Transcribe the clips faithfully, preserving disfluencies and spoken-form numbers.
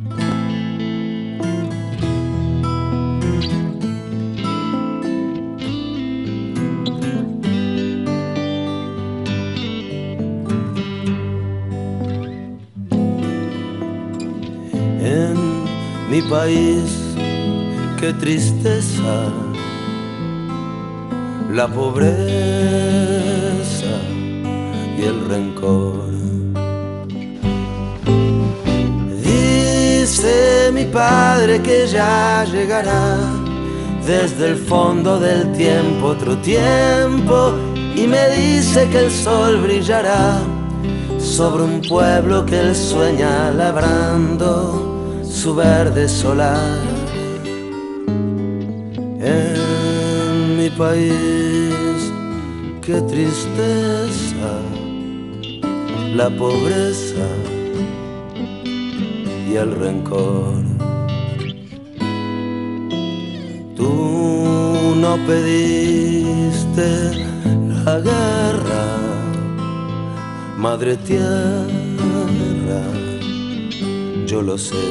En mi país, qué tristeza, la pobreza y el rencor. Dice mi padre que ya llegará desde el fondo del tiempo otro tiempo, y me dice que el sol brillará sobre un pueblo que él sueña labrando su verde solar. En mi país, qué tristeza, la pobreza y el rencor. Tú no pediste la guerra, madre tierra, yo lo sé.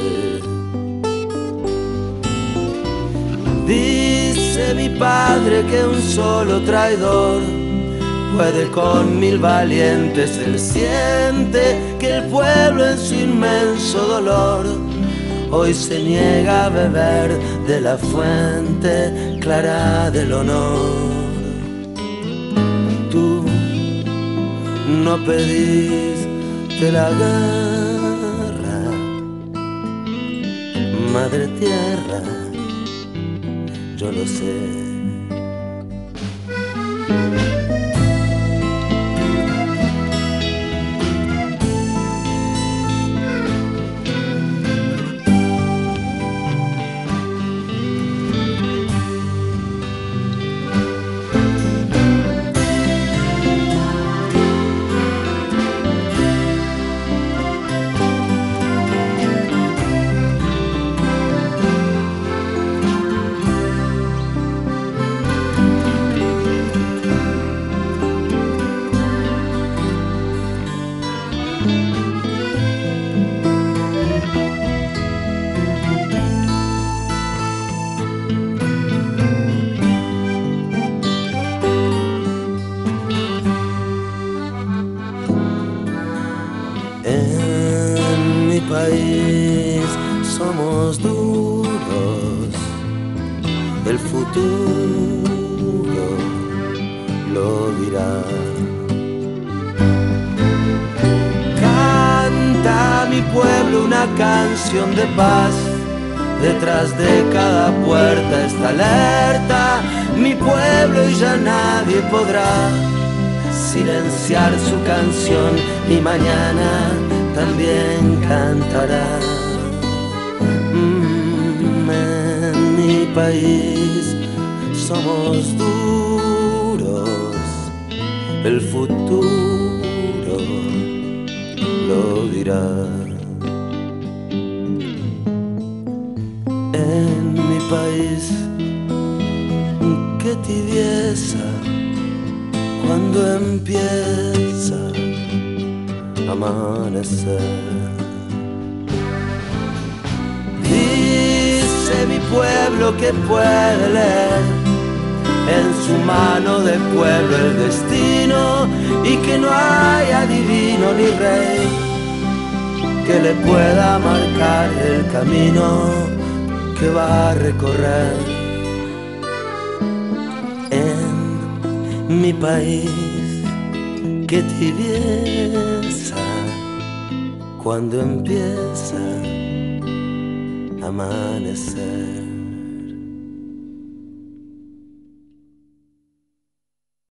Dice mi padre que un solo traidor puede con mil valientes. Él siente que el pueblo en su inmenso dolor hoy se niega a beber de la fuente clara del honor. Tú no pediste la guerra, madre tierra, yo lo sé. En mi país somos duros, el futuro lo dirá. Canta mi pueblo una canción de paz, detrás de cada puerta está alerta mi pueblo y ya nadie podrá silenciar su canción, y mañana también cantará. Mm, en mi país somos duros, el futuro lo dirá. En mi país, qué tibieza cuando empieza a amanecer. Dice mi pueblo que puede leer en su mano de pueblo el destino, y que no hay adivino ni rey que le pueda marcar el camino que va a recorrer. Mi país, qué tibieza cuando empieza a amanecer.